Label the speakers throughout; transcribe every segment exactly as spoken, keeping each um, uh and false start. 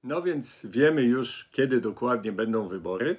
Speaker 1: No więc wiemy już, kiedy dokładnie będą wybory.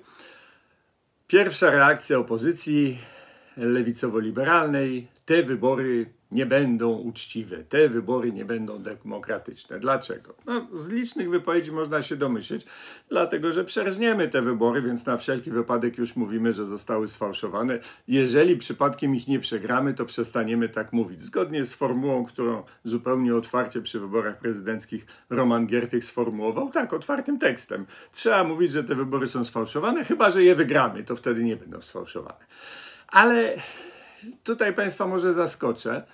Speaker 1: Pierwsza reakcja opozycji lewicowo-liberalnej: te wybory nie będą uczciwe, te wybory nie będą demokratyczne. Dlaczego? No, z licznych wypowiedzi można się domyśleć, dlatego że przerżniemy te wybory, więc na wszelki wypadek już mówimy, że zostały sfałszowane. Jeżeli przypadkiem ich nie przegramy, to przestaniemy tak mówić. Zgodnie z formułą, którą zupełnie otwarcie przy wyborach prezydenckich Roman Giertych sformułował, tak, otwartym tekstem. Trzeba mówić, że te wybory są sfałszowane, chyba że je wygramy, to wtedy nie będą sfałszowane. Ale tutaj Państwa może zaskoczę.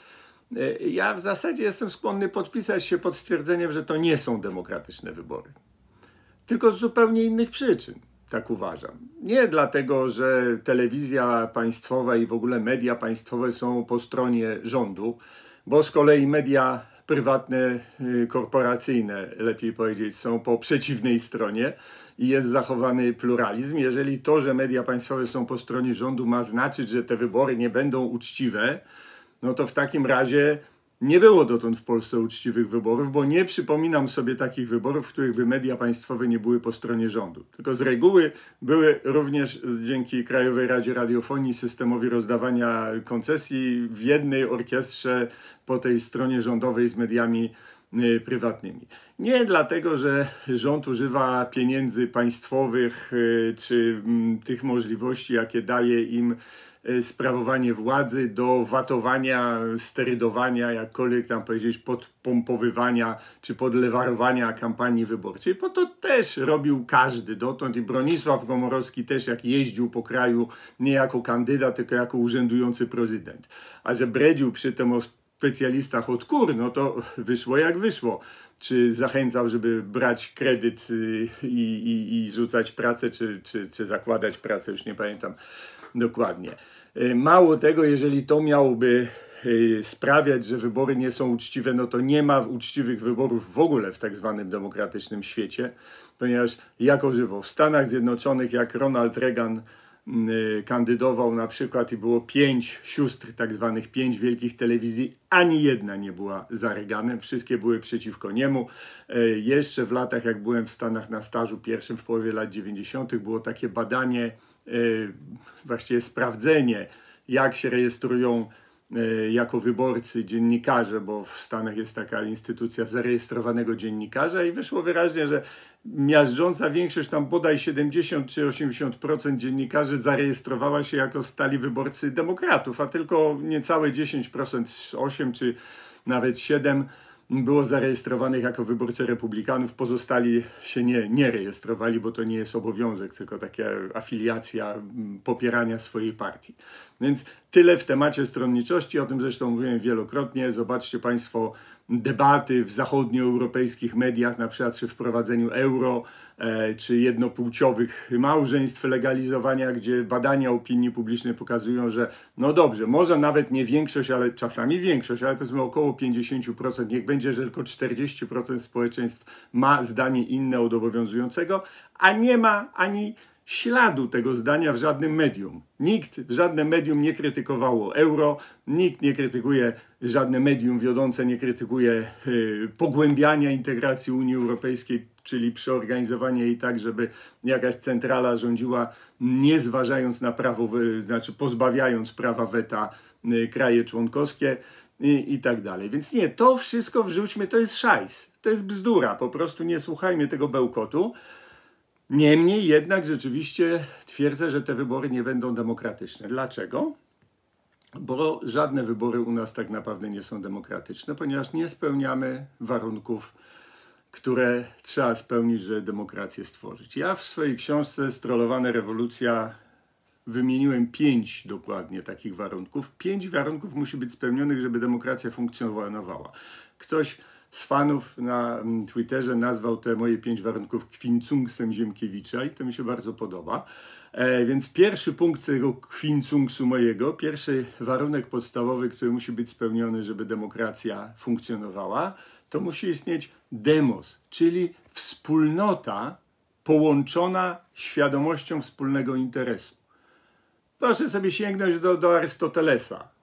Speaker 1: Ja w zasadzie jestem skłonny podpisać się pod stwierdzeniem, że to nie są demokratyczne wybory. Tylko z zupełnie innych przyczyn, tak uważam. Nie dlatego, że telewizja państwowa i w ogóle media państwowe są po stronie rządu, bo z kolei media prywatne, korporacyjne, lepiej powiedzieć, są po przeciwnej stronie i jest zachowany pluralizm. Jeżeli to, że media państwowe są po stronie rządu, ma znaczyć, że te wybory nie będą uczciwe, no to w takim razie nie było dotąd w Polsce uczciwych wyborów, bo nie przypominam sobie takich wyborów, w których by media państwowe nie były po stronie rządu. Tylko z reguły były również dzięki Krajowej Radzie Radiofonii, systemowi rozdawania koncesji, w jednej orkiestrze po tej stronie rządowej z mediami prywatnymi. Nie dlatego, że rząd używa pieniędzy państwowych czy tych możliwości, jakie daje im sprawowanie władzy do watowania, sterydowania, jakkolwiek tam powiedzieć, podpompowywania czy podlewarowania kampanii wyborczej, bo to też robił każdy dotąd i Bronisław Komorowski też, jak jeździł po kraju nie jako kandydat, tylko jako urzędujący prezydent. A że bredził przy tym o specjalistach od kur, no to wyszło jak wyszło. Czy zachęcał, żeby brać kredyt i, i, i rzucać pracę, czy, czy, czy zakładać pracę, już nie pamiętam dokładnie. Mało tego, jeżeli to miałoby sprawiać, że wybory nie są uczciwe, no to nie ma uczciwych wyborów w ogóle w tak zwanym demokratycznym świecie, ponieważ jako żywo w Stanach Zjednoczonych, jak Ronald Reagan kandydował na przykład i było pięć sióstr, tak zwanych pięć wielkich telewizji, ani jedna nie była za Reaganem, wszystkie były przeciwko niemu. Jeszcze w latach, jak byłem w Stanach na stażu pierwszym w połowie lat dziewięćdziesiątych, było takie badanie, właściwie sprawdzenie, jak się rejestrują jako wyborcy dziennikarze, bo w Stanach jest taka instytucja zarejestrowanego dziennikarza i wyszło wyraźnie, że miażdżąca większość, tam bodaj siedemdziesiąt czy osiemdziesiąt procent dziennikarzy zarejestrowała się jako stali wyborcy demokratów, a tylko niecałe dziesięć procent, osiem czy nawet siedem było zarejestrowanych jako wyborcy republikanów, pozostali się nie, nie rejestrowali, bo to nie jest obowiązek, tylko taka afiliacja popierania swojej partii. Więc tyle w temacie stronniczości, o tym zresztą mówiłem wielokrotnie. Zobaczcie Państwo debaty w zachodnioeuropejskich mediach, na przykład przy wprowadzeniu euro, e, czy jednopłciowych małżeństw, legalizowania, gdzie badania opinii publicznej pokazują, że no dobrze, może nawet nie większość, ale czasami większość, ale powiedzmy około pięćdziesiąt procent, niech będzie, że tylko czterdzieści procent społeczeństw ma zdanie inne od obowiązującego, a nie ma ani śladu tego zdania w żadnym medium. Nikt, żadne medium nie krytykowało euro, nikt nie krytykuje, żadne medium wiodące nie krytykuje y, pogłębiania integracji Unii Europejskiej, czyli przeorganizowania jej tak, żeby jakaś centrala rządziła, nie zważając na prawo, znaczy pozbawiając prawa weta y, kraje członkowskie i, i tak dalej. Więc nie, to wszystko wrzućmy, to jest szajs, to jest bzdura, po prostu nie słuchajmy tego bełkotu. Niemniej jednak rzeczywiście twierdzę, że te wybory nie będą demokratyczne. Dlaczego? Bo żadne wybory u nas tak naprawdę nie są demokratyczne, ponieważ nie spełniamy warunków, które trzeba spełnić, żeby demokrację stworzyć. Ja w swojej książce Strollowana rewolucja wymieniłem pięć dokładnie takich warunków. Pięć warunków musi być spełnionych, żeby demokracja funkcjonowała. Ktoś z fanów na Twitterze nazwał te moje pięć warunków kwincunsem Ziemkiewicza i to mi się bardzo podoba. E, więc pierwszy punkt tego kwincunsu mojego, pierwszy warunek podstawowy, który musi być spełniony, żeby demokracja funkcjonowała, to musi istnieć demos, czyli wspólnota połączona świadomością wspólnego interesu. Proszę sobie sięgnąć do, do Arystotelesa.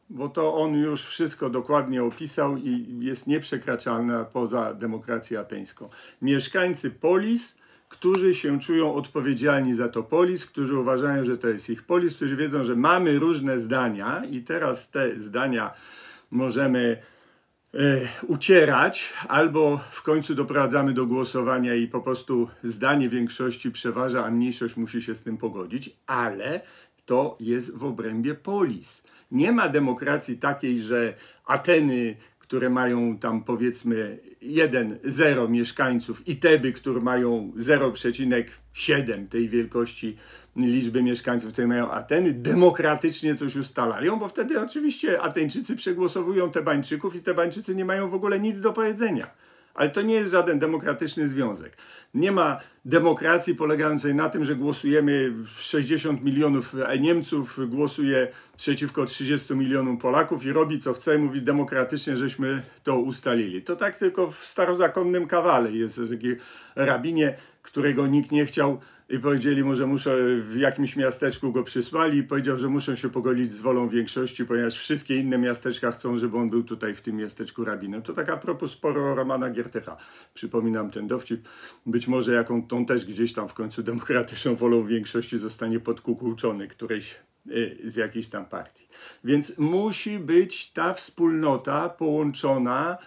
Speaker 1: bo to on już wszystko dokładnie opisał i jest nieprzekraczalna poza demokrację ateńską. Mieszkańcy polis, którzy się czują odpowiedzialni za to polis, którzy uważają, że to jest ich polis, którzy wiedzą, że mamy różne zdania i teraz te zdania możemy e, ucierać, albo w końcu doprowadzamy do głosowania i po prostu zdanie większości przeważa, a mniejszość musi się z tym pogodzić, ale to jest w obrębie polis. Nie ma demokracji takiej, że Ateny, które mają tam powiedzmy jeden zero mieszkańców i Teby, które mają zero przecinek siedem tej wielkości liczby mieszkańców, które mają Ateny, demokratycznie coś ustalają, bo wtedy oczywiście Ateńczycy przegłosowują Tebańczyków i Tebańczycy nie mają w ogóle nic do powiedzenia. Ale to nie jest żaden demokratyczny związek. Nie ma demokracji polegającej na tym, że głosujemy sześćdziesiąt milionów Niemców, głosuje przeciwko trzydziestu milionom Polaków i robi co chce, mówi demokratycznie, żeśmy to ustalili. To tak tylko w starozakonnym kawale jest taki rabinie, którego nikt nie chciał i powiedzieli mu, że muszę w jakimś miasteczku go przysłali i powiedział, że muszą się pogodzić z wolą większości, ponieważ wszystkie inne miasteczka chcą, żeby on był tutaj w tym miasteczku rabinem. To tak a propos sporo Romana Giertycha. Przypominam ten dowcip. Być może jaką tą też gdzieś tam w końcu demokratyczną wolą większości zostanie podkukułczony którejś z jakiejś tam partii. Więc musi być ta wspólnota połączona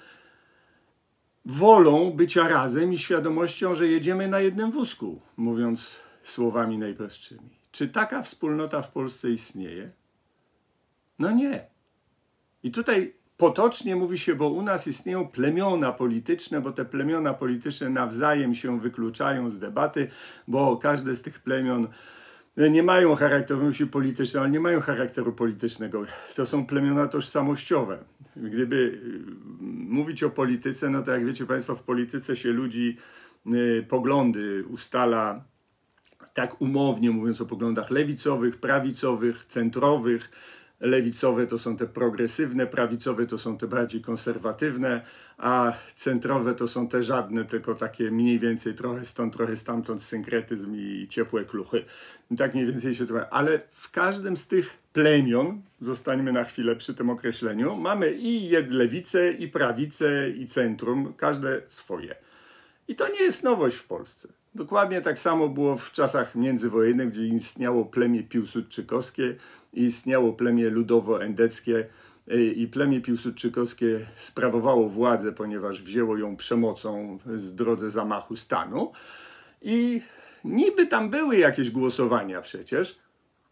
Speaker 1: wolą bycia razem i świadomością, że jedziemy na jednym wózku, mówiąc słowami najprostszymi. Czy taka wspólnota w Polsce istnieje? No nie. I tutaj potocznie mówi się, bo u nas istnieją plemiona polityczne, bo te plemiona polityczne nawzajem się wykluczają z debaty, bo każde z tych plemion nie mają charakteru, musi politycznego, ale nie mają charakteru politycznego. To są plemiona tożsamościowe. Gdyby mówić o polityce, no to jak wiecie Państwo, w polityce się ludzi y, poglądy ustala tak umownie, mówiąc o poglądach lewicowych, prawicowych, centrowych. Lewicowe to są te progresywne, prawicowe to są te bardziej konserwatywne, a centrowe to są te żadne, tylko takie mniej więcej trochę stąd, trochę stamtąd, synkretyzm i ciepłe kluchy. I tak mniej więcej się to... Ale w każdym z tych plemion, zostańmy na chwilę przy tym określeniu, mamy i lewicę, i prawicę, i centrum, każde swoje. I to nie jest nowość w Polsce. Dokładnie tak samo było w czasach międzywojennych, gdzie istniało plemię piłsudczykowskie, istniało plemię ludowo-endeckie i plemię piłsudczykowskie sprawowało władzę, ponieważ wzięło ją przemocą z drodze zamachu stanu. I niby tam były jakieś głosowania przecież,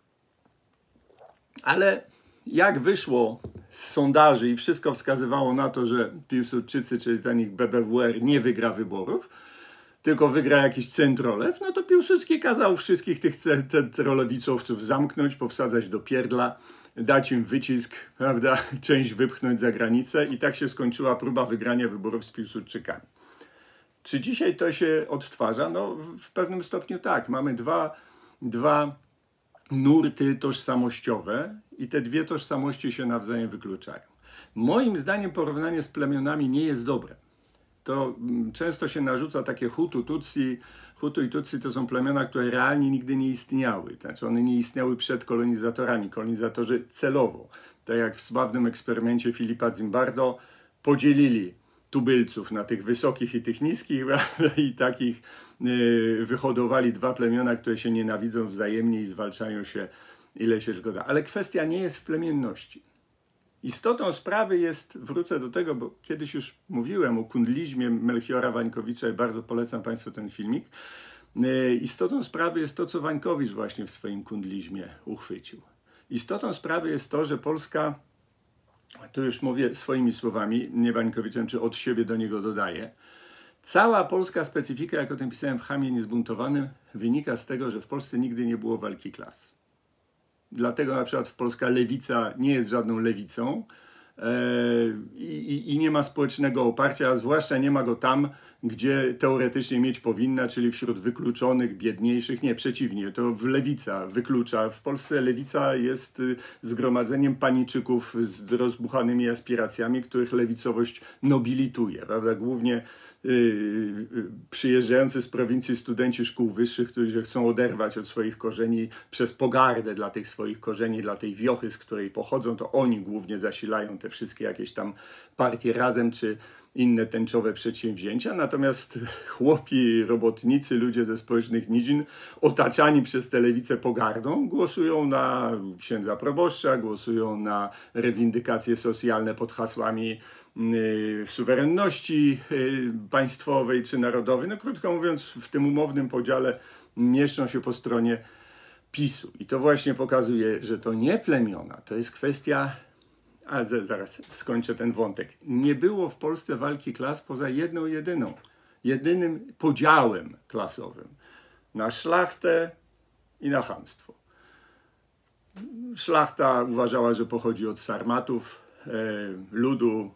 Speaker 1: ale jak wyszło z sondaży i wszystko wskazywało na to, że Piłsudczycy, czyli ten ich B B W R, nie wygra wyborów, tylko wygra jakiś centrolew, no to Piłsudski kazał wszystkich tych centrolewicowców zamknąć, powsadzać do pierdla, dać im wycisk, prawda, część wypchnąć za granicę i tak się skończyła próba wygrania wyborów z Piłsudczykami. Czy dzisiaj to się odtwarza? No w pewnym stopniu tak. Mamy dwa, dwa nurty tożsamościowe i te dwie tożsamości się nawzajem wykluczają. Moim zdaniem porównanie z plemionami nie jest dobre. To często się narzuca takie Hutu, Tutsi. Hutu i Tutsi to są plemiona, które realnie nigdy nie istniały. Znaczy one nie istniały przed kolonizatorami. Kolonizatorzy celowo, tak jak w sławnym eksperymencie Filipa Zimbardo, podzielili tubylców na tych wysokich i tych niskich i takich wyhodowali dwa plemiona, które się nienawidzą wzajemnie i zwalczają się ile się tylko da. Ale kwestia nie jest w plemienności. Istotą sprawy jest, wrócę do tego, bo kiedyś już mówiłem o kundlizmie Melchiora Wańkowicza i bardzo polecam Państwu ten filmik. Istotą sprawy jest to, co Wańkowicz właśnie w swoim kundlizmie uchwycił. Istotą sprawy jest to, że Polska, tu już mówię swoimi słowami, nie Wańkowiczem, czy od siebie do niego dodaję, cała polska specyfika, jak o tym pisałem w Chamie Niezbuntowanym, wynika z tego, że w Polsce nigdy nie było walki klas. Dlatego na przykład polska lewica nie jest żadną lewicą, i, i nie ma społecznego oparcia, a zwłaszcza nie ma go tam, gdzie teoretycznie mieć powinna, czyli wśród wykluczonych, biedniejszych. Nie, przeciwnie, to lewica wyklucza. W Polsce lewica jest zgromadzeniem paniczyków z rozbuchanymi aspiracjami, których lewicowość nobilituje, prawda? Głównie yy, przyjeżdżający z prowincji studenci szkół wyższych, którzy chcą oderwać od swoich korzeni przez pogardę dla tych swoich korzeni, dla tej wiochy, z której pochodzą, to oni głównie zasilają te wszystkie jakieś tam partie Razem, czy inne tęczowe przedsięwzięcia, natomiast chłopi, robotnicy, ludzie ze społecznych nizin, otaczani przez tę lewicę pogardą, głosują na księdza proboszcza, głosują na rewindykacje socjalne pod hasłami y, suwerenności y, państwowej czy narodowej. No krótko mówiąc, w tym umownym podziale mieszczą się po stronie PiSu. I to właśnie pokazuje, że to nie plemiona, to jest kwestia... A zaraz skończę ten wątek. Nie było w Polsce walki klas poza jedną, jedyną, jedynym podziałem klasowym na szlachtę i na chamstwo. Szlachta uważała, że pochodzi od sarmatów, e, ludu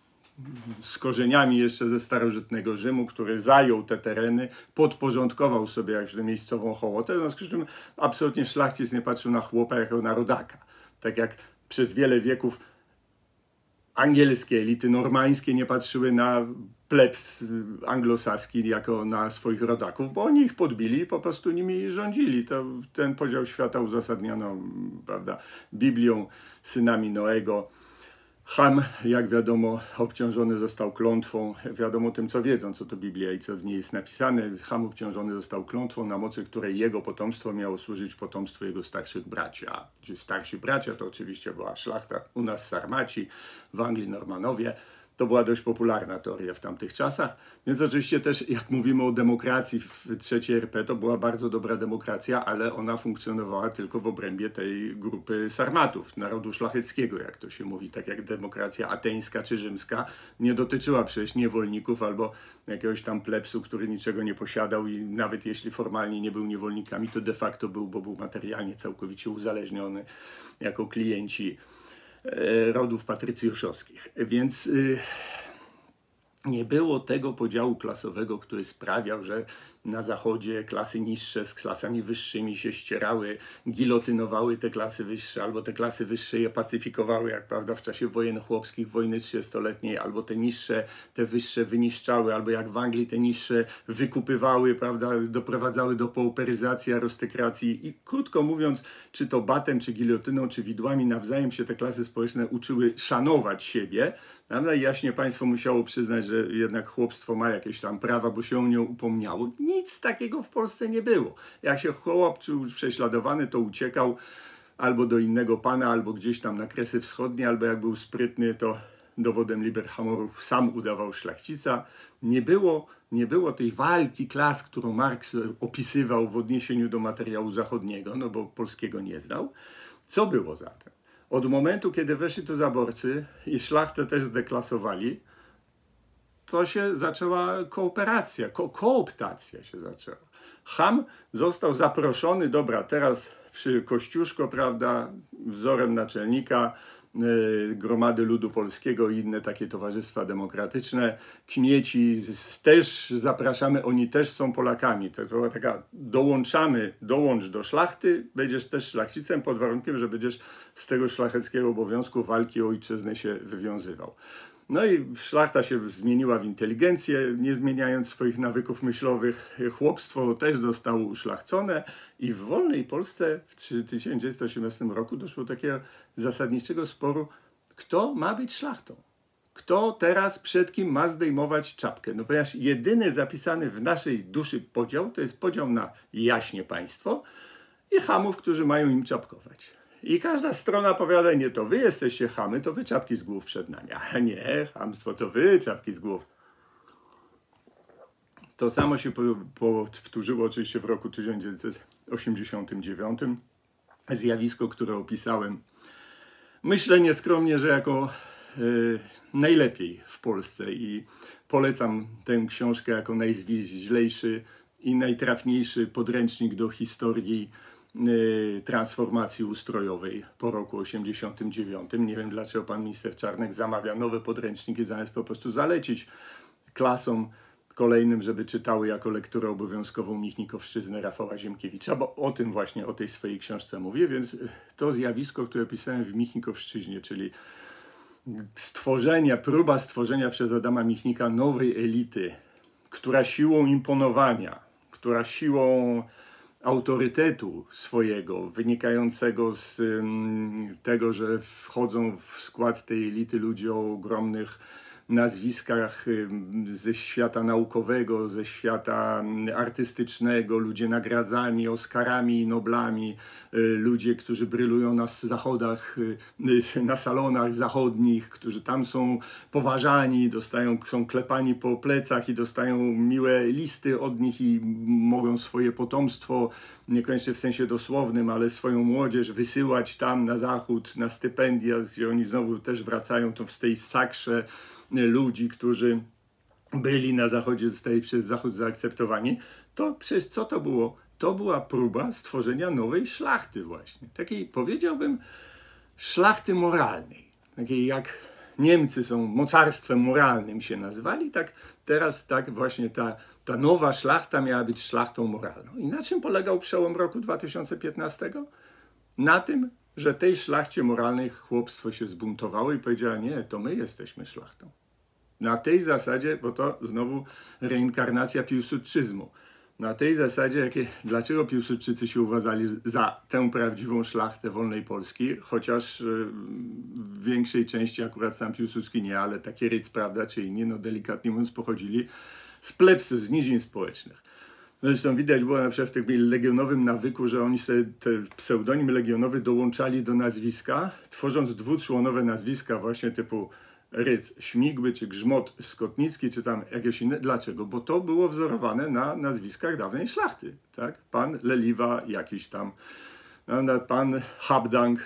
Speaker 1: z korzeniami jeszcze ze starożytnego Rzymu, który zajął te tereny, podporządkował sobie jakąś miejscową hołotę, w związku z czym absolutnie szlachcic nie patrzył na chłopa jako na rodaka. Tak jak przez wiele wieków angielskie elity normańskie nie patrzyły na plebs anglosaski jako na swoich rodaków, bo oni ich podbili i po prostu nimi rządzili. To, ten podział świata uzasadniano, prawda, Biblią, synami Noego. Cham, jak wiadomo, obciążony został klątwą, wiadomo tym, co wiedzą, co to Biblia i co w niej jest napisane. Cham obciążony został klątwą, na mocy której jego potomstwo miało służyć potomstwu jego starszych braci. A ci starsi bracia to oczywiście była szlachta, u nas Sarmaci, w Anglii Normanowie. To była dość popularna teoria w tamtych czasach, więc oczywiście też jak mówimy o demokracji w trzeciej R P, to była bardzo dobra demokracja, ale ona funkcjonowała tylko w obrębie tej grupy Sarmatów, narodu szlacheckiego, jak to się mówi, tak jak demokracja ateńska czy rzymska nie dotyczyła przecież niewolników albo jakiegoś tam plebsu, który niczego nie posiadał i nawet jeśli formalnie nie był niewolnikami, to de facto był, bo był materialnie całkowicie uzależniony jako klienci rodów patrycjuszowskich. Więc y, nie było tego podziału klasowego, który sprawiał, że na zachodzie klasy niższe z klasami wyższymi się ścierały, gilotynowały te klasy wyższe, albo te klasy wyższe je pacyfikowały, jak prawda w czasie wojen chłopskich, wojny trzydziestoletniej, albo te niższe, te wyższe wyniszczały, albo jak w Anglii te niższe wykupywały, prawda, doprowadzały do pauperyzacji, arystykracji i krótko mówiąc, czy to batem, czy gilotyną, czy widłami nawzajem się te klasy społeczne uczyły szanować siebie. Prawda? I jaśnie państwo musiało przyznać, że jednak chłopstwo ma jakieś tam prawa, bo się o nią upomniało. Nic takiego w Polsce nie było. Jak się chłop czuł prześladowany, to uciekał albo do innego pana, albo gdzieś tam na Kresy Wschodnie, albo jak był sprytny, to dowodem liber hamorów sam udawał szlachcica. Nie było, nie było tej walki klas, którą Marks opisywał w odniesieniu do materiału zachodniego, no bo polskiego nie znał. Co było zatem? Od momentu, kiedy weszli tu zaborcy i szlachtę też zdeklasowali, to się zaczęła kooperacja, ko kooptacja się zaczęła. Cham został zaproszony, dobra, teraz przy Kościuszko, prawda, wzorem naczelnika yy, Gromady Ludu Polskiego i inne takie towarzystwa demokratyczne, kmieci z, też zapraszamy, oni też są Polakami. To była taka, dołączamy, dołącz do szlachty, będziesz też szlachcicem pod warunkiem, że będziesz z tego szlacheckiego obowiązku walki o ojczyznę się wywiązywał. No i szlachta się zmieniła w inteligencję, nie zmieniając swoich nawyków myślowych. Chłopstwo też zostało uszlachcone i w wolnej Polsce w tysiąc dziewięćset osiemnastym roku doszło do takiego zasadniczego sporu, kto ma być szlachtą. Kto teraz przed kim ma zdejmować czapkę? No ponieważ jedyny zapisany w naszej duszy podział to jest podział na jaśnie państwo i chamów, którzy mają im czapkować. I każda strona powiada, nie, to wy jesteście chamy, to wy czapki z głów przed nami. A nie, chamstwo to wy czapki z głów. To samo się powtórzyło oczywiście w roku tysiąc dziewięćset osiemdziesiątym dziewiątym. Zjawisko, które opisałem, myślę nieskromnie, że jako y, najlepiej w Polsce i polecam tę książkę jako najzwieźlejszy i najtrafniejszy podręcznik do historii y, transformacji ustrojowej po roku osiemdziesiątym dziewiątym. Nie wiem, dlaczego pan minister Czarnek zamawia nowe podręczniki, zamiast po prostu zalecić klasom kolejnym, żeby czytały jako lekturę obowiązkową Michnikowszczyznę Rafała Ziemkiewicza, bo o tym właśnie, o tej swojej książce mówię, więc to zjawisko, które pisałem w Michnikowszczyźnie, czyli stworzenia, próba stworzenia przez Adama Michnika nowej elity, która siłą imponowania, która siłą autorytetu swojego, wynikającego z um, tego, że wchodzą w skład tej elity ludzie o ogromnych nazwiskach ze świata naukowego, ze świata artystycznego, ludzie nagradzani Oscarami i Noblami, ludzie, którzy brylują na zachodach, na salonach zachodnich, którzy tam są poważani, dostają, są klepani po plecach i dostają miłe listy od nich i mogą swoje potomstwo, niekoniecznie w sensie dosłownym, ale swoją młodzież wysyłać tam na zachód, na stypendia, i oni znowu też wracają to w tej sakrze ludzi, którzy byli na zachodzie, zostali przez zachód zaakceptowani, to przez co to było? To była próba stworzenia nowej szlachty właśnie. Takiej, powiedziałbym, szlachty moralnej. Takiej jak Niemcy są mocarstwem moralnym się nazywali, tak teraz tak właśnie ta, ta nowa szlachta miała być szlachtą moralną. I na czym polegał przełom roku dwa tysiące piętnastego? Na tym, że tej szlachcie moralnej chłopstwo się zbuntowało i powiedziało, nie, to my jesteśmy szlachtą. Na tej zasadzie, bo to znowu reinkarnacja piłsudczyzmu. Na tej zasadzie, jakie, dlaczego Piłsudczycy się uważali za tę prawdziwą szlachtę wolnej Polski, chociaż w większej części akurat sam Piłsudski nie, ale takie Rydz, prawda, czy inni, no delikatnie mówiąc, pochodzili z plebsów, z nizin społecznych. Zresztą widać było na przykład w tym legionowym nawyku, że oni sobie te pseudonim legionowy dołączali do nazwiska, tworząc dwuczłonowe nazwiska właśnie typu Rydz Śmigły, czy Grzmot Skotnicki, czy tam jakieś inne. Dlaczego? Bo to było wzorowane na nazwiskach dawnej szlachty. Tak? Pan Leliwa jakiś tam, pan Habdank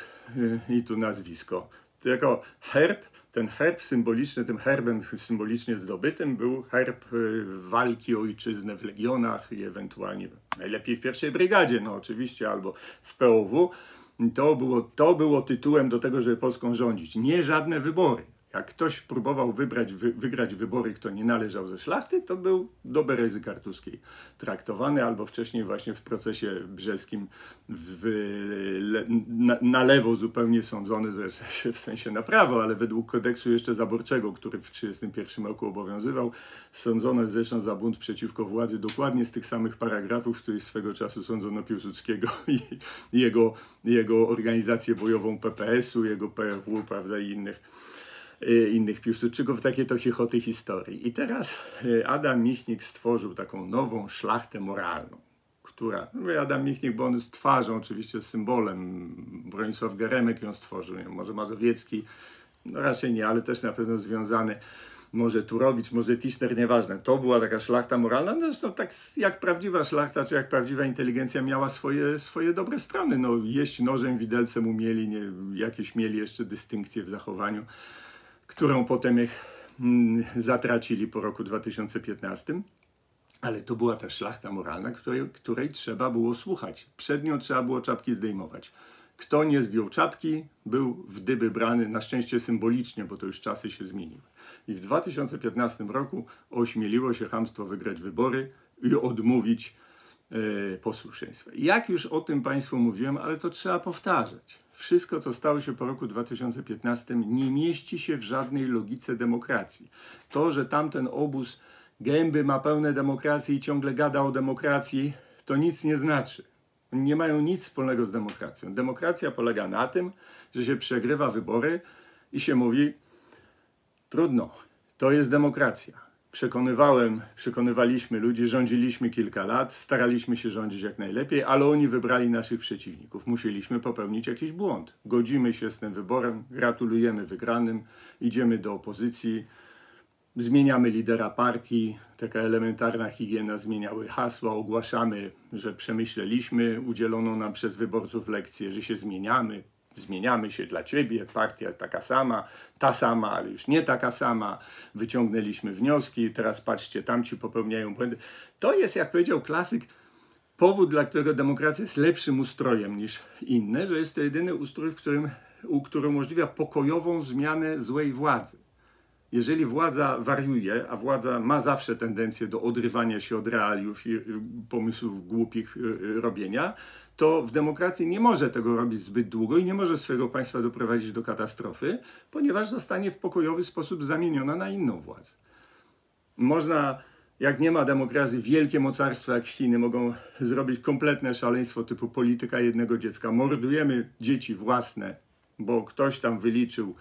Speaker 1: i tu nazwisko. To jako herb, ten herb symboliczny, tym herbem symbolicznie zdobytym był herb walki o ojczyznę w legionach i ewentualnie najlepiej w pierwszej brygadzie, no oczywiście, albo w P O W. To było, to było tytułem do tego, żeby Polską rządzić. Nie żadne wybory. Jak ktoś próbował wybrać, wy, wygrać wybory, kto nie należał ze szlachty, to był do Berezy Kartuskiej traktowany, albo wcześniej właśnie w procesie brzeskim w, le, na, na lewo zupełnie sądzony, zresztą w sensie na prawo, ale według kodeksu jeszcze zaborczego, który w tysiąc dziewięćset trzydziestym pierwszym roku obowiązywał, sądzono zresztą za bunt przeciwko władzy dokładnie z tych samych paragrafów, w których swego czasu sądzono Piłsudskiego i jego, jego organizację bojową P P S-u, jego P F U, prawda, i innych innych Piłsudczyków, takie to chichoty historii. I teraz Adam Michnik stworzył taką nową szlachtę moralną, która, mówię Adam Michnik, bo on z twarzą, oczywiście z symbolem, Bronisław Geremek ją stworzył, nie, może Mazowiecki, no raczej nie, ale też na pewno związany, może Turowicz, może Tischner, nieważne. To była taka szlachta moralna, no zresztą tak jak prawdziwa szlachta, czy jak prawdziwa inteligencja miała swoje, swoje dobre strony. No jeść nożem, widelcem umieli, nie, jakieś mieli jeszcze dystynkcje w zachowaniu, którą potem ich mm, zatracili po roku dwa tysiące piętnastym. Ale to była ta szlachta moralna, której, której trzeba było słuchać. Przed nią trzeba było czapki zdejmować. Kto nie zdjął czapki, był w dyby brany, na szczęście symbolicznie, bo to już czasy się zmieniły. I w dwa tysiące piętnastym roku ośmieliło się chamstwo wygrać wybory i odmówić e, posłuszeństwa. Jak już o tym Państwu mówiłem, ale to trzeba powtarzać. Wszystko, co stało się po roku dwa tysiące piętnastym, nie mieści się w żadnej logice demokracji. To, że tamten obóz gęby ma pełne demokracji i ciągle gada o demokracji, to nic nie znaczy. Nie mają nic wspólnego z demokracją. Demokracja polega na tym, że się przegrywa wybory i się mówi, trudno, to jest demokracja. Przekonywałem, przekonywaliśmy ludzi, rządziliśmy kilka lat, staraliśmy się rządzić jak najlepiej, ale oni wybrali naszych przeciwników. Musieliśmy popełnić jakiś błąd. Godzimy się z tym wyborem, gratulujemy wygranym, idziemy do opozycji, zmieniamy lidera partii, taka elementarna higiena, zmieniały hasła, ogłaszamy, że przemyśleliśmy udzieloną nam przez wyborców lekcję, że się zmieniamy. Zmieniamy się dla ciebie, partia taka sama, ta sama, ale już nie taka sama. Wyciągnęliśmy wnioski, teraz patrzcie, tamci popełniają błędy. To jest, jak powiedział klasyk, powód, dla którego demokracja jest lepszym ustrojem niż inne, że jest to jedyny ustrój, w którym, który umożliwia pokojową zmianę złej władzy. Jeżeli władza wariuje, a władza ma zawsze tendencję do odrywania się od realiów i pomysłów głupich robienia, to w demokracji nie może tego robić zbyt długo i nie może swojego państwa doprowadzić do katastrofy, ponieważ zostanie w pokojowy sposób zamieniona na inną władzę. Można, jak nie ma demokracji, wielkie mocarstwa jak Chiny mogą zrobić kompletne szaleństwo typu polityka jednego dziecka. Mordujemy dzieci własne, bo ktoś tam wyliczył,